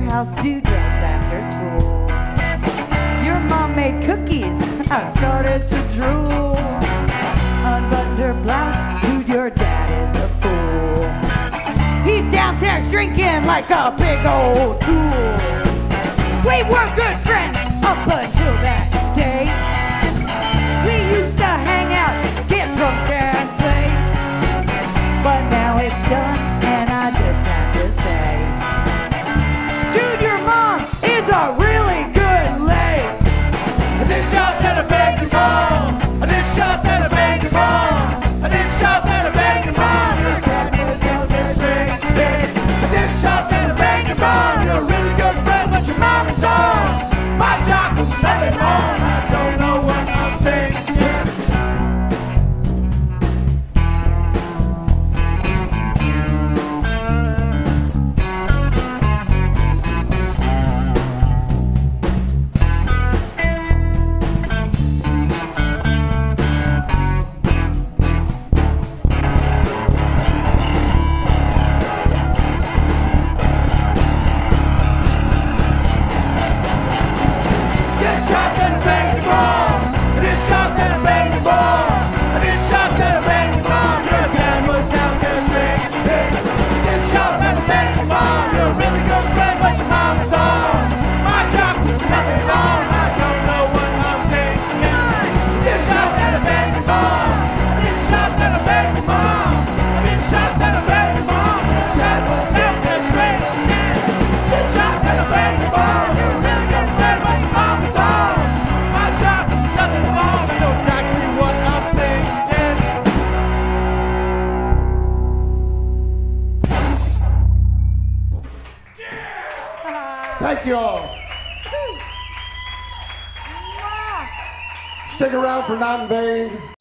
house to do drugs after school. Your mom made cookies, I started to drool. Unbuttoned her blouse, dude, your dad is a fool. He's downstairs drinking like a big old tool. We were good friends up until that day. We used to hang out, get drunk and play. But now it's done, and I just have to say, dude, your mom is a really good lay. I did shots at a Wägön mom. I did shots at a Wägön mom. I did shots at a Wägön mom. Your dad was downstairs drinking. I did shots at a Wägön mom. You're a really good friend, but your mom is on. My job was nothing on. I don't know what I'm thinking. Thank you all. Stick around for Not in Vain.